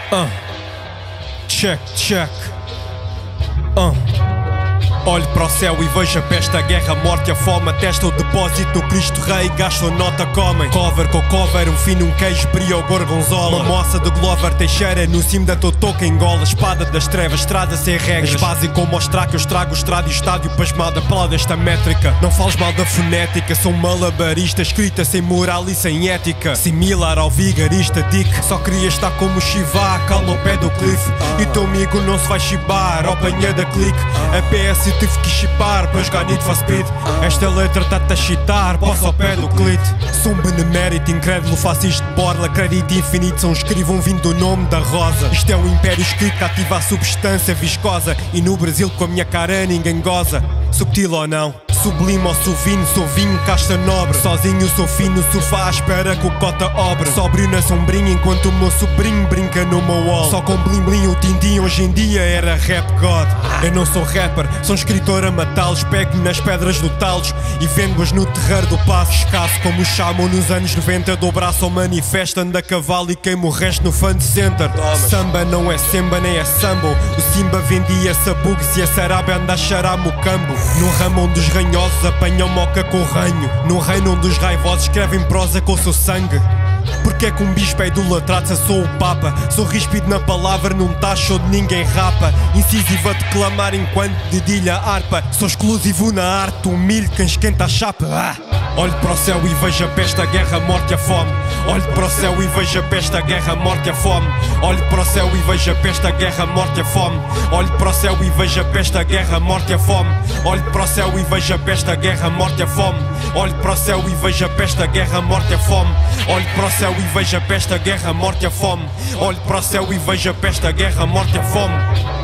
Check, check. Olho para o céu e vejo a peste, a guerra, a morte e a fome. Atesta o depósito do Cristo Rei, gastam nota, comem. Cover com cover, um fino, um queijo, brio, gorgonzola. Uma moça do Glover Teixeira, no cimo da Totoca, engola. Espada das trevas, estrada sem regras. Base como o estraque, eu estrago o estrado e o estádio pasmado. Pela desta métrica, não fales mal da fonética. Sou um malabarista, escrita sem moral e sem ética. Similar ao vigarista Dick, só queria estar como o Shiva, cala ao pé do cliff. E teu amigo não se vai chibar, ao banha da clique. A PS tive que chipar para jogar Need for Speed. Esta letra tá-te a chitar, posso ao pé do clit. Sou um benemérito, incrédulo, faço isto de borla. Crédito infinito, são escrivam vindo do nome da rosa. Isto é um império escrito que ativa a substância viscosa. E no Brasil com a minha cara ninguém goza. Subtil ou não, sublime ou suvino, sou vinho, casta nobre. Sozinho sou fino, sofá à espera que o cota obre. Sóbrio na sombrinha enquanto o meu sobrinho brinca no meu wall. Só com blim blim o Tintin hoje em dia era rap god. Eu não sou rapper, sou um escritor a matá-los. Pego nas pedras do talos e vendo-as no terreiro do passo. Escasso como os chamam nos anos 90. Dou braço ao manifesto, ando a cavalo e queimo o resto no fan center. Samba não é semba nem é sambo. O Simba vendia sabugues e a Sarabia anda a cheirar mocambo. No ramo onde os ranhosos apanham moca com ranho. No reino onde os raivosos escrevem prosa com o seu sangue. Porque é que um bispo é idolatrado se eu sou o Papa? Sou ríspido na palavra, num tacho onde ninguém rapa. Incisivo a declamar enquanto dedilha a harpa. Sou exclusivo na arte, humilho quem esquenta a chapa. Olho para o céu e vejo a peste, a guerra, a morte e a fome. Olho para o céu e vejo a peste, a guerra, a morte e a fome. Olho para o céu e vejo a peste, a guerra, a morte e a fome. Olho para o céu e vejo a peste, a guerra, a morte e a fome. Olho para o céu e vejo a peste, a guerra, a morte e a fome. Olho para o céu e vejo a peste, a guerra, a morte e a fome. Olho para o céu e vejo a peste, a guerra, a morte e a fome. Olho para o céu e vejo a peste, a guerra, a morte e a fome.